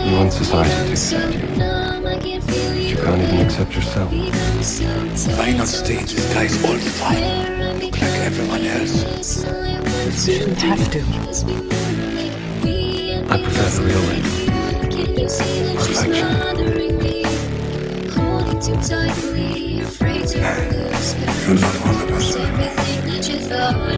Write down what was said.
You want society to accept you, but you can't even accept yourself. Why not stay in disguise all the time? Look like everyone else. You shouldn't have to. I prefer the real way. Perfection. You're not one of us.